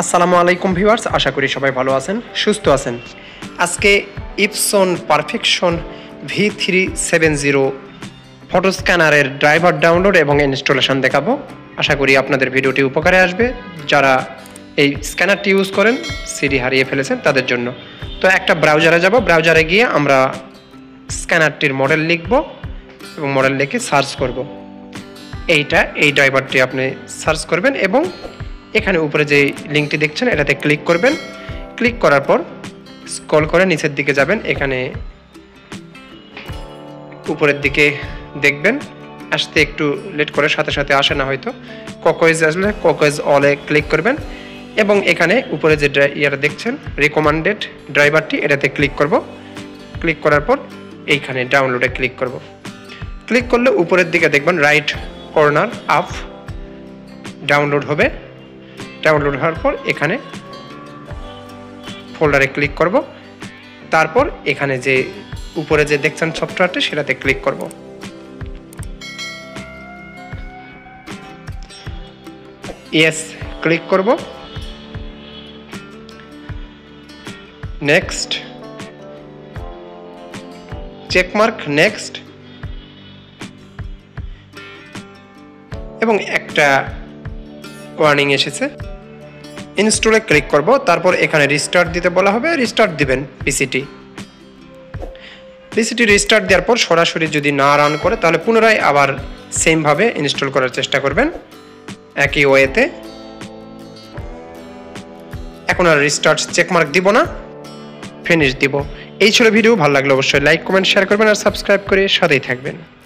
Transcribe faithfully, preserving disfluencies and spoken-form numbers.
আসসালামু আলাইকুম ভিউয়ার্স, আশা করি সবাই ভালো আছেন, সুস্থ আছেন। আজকে Epson perfection V three seventy photo স্ক্যানারের ড্রাইভার ডাউনলোড এবং ইনস্টলেশন দেখাবো। আশা করি আপনাদের ভিডিওটি উপকারে আসবে। যারা এই স্ক্যানারটি ইউজ করেন, সিডি হারিয়ে ফেলেছেন তাদের জন্য। তো একটা ব্রাউজারে যাব, ব্রাউজারে গিয়ে আমরা স্ক্যানারটির মডেল লিখব এবং মডেল লিখে সার্চ করব। এইটা এই ড্রাইভারটি আপনি সার্চ করবেন এবং এখানে উপরে যে লিঙ্কটি দেখছেন এটাতে ক্লিক করবেন। ক্লিক করার পর স্ক্রল করে নিচের দিকে যাবেন। এখানে উপরের দিকে দেখবেন, আসতে একটু লেট করে, সাথে সাথে আসে না হয়তো। ককোয়েজ আসলে ককোয়েজ অলে ক্লিক করবেন এবং এখানে উপরে যে ইয়াটা দেখছেন রিকমেন্ডেড ড্রাইভারটি, এটাতে ক্লিক করব। ক্লিক করার পর এইখানে ডাউনলোডে ক্লিক করব। ক্লিক করলে উপরের দিকে দেখবেন রাইট কর্নার আপ ডাউনলোড হবে। ডাউনলোড হওয়ার পর এখানে ফোল্ডারে ক্লিক করব। তারপর এখানে যে উপরে যে দেখছেন সফটওয়্যারটি সেটাতে ক্লিক করব। ইয়েস ক্লিক করব। নেক্সট, চেকমার্ক নেক্সট, এবং একটা ওয়ার্নিং এসেছে। ইনস্টলে ক্লিক করব। তারপর এখানে রিস্টার্ট দিতে বলা হবে, রিস্টার্ট দিবেন পিসিটি। পিসিটি রিস্টার্ট দেওয়ার পর সরাসরি যদি না রান করে তাহলে পুনরায় আবার সেমভাবে ইনস্টল করার চেষ্টা করবেন একই ওয়েতে। এখন আর রিস্টার্ট চেকমার্ক দিব না, ফিনিশ দিব। এই ছিল ভিডিও। ভালো লাগলে অবশ্যই লাইক কমেন্ট শেয়ার করবেন আর সাবস্ক্রাইব করে সাথেই থাকবেন।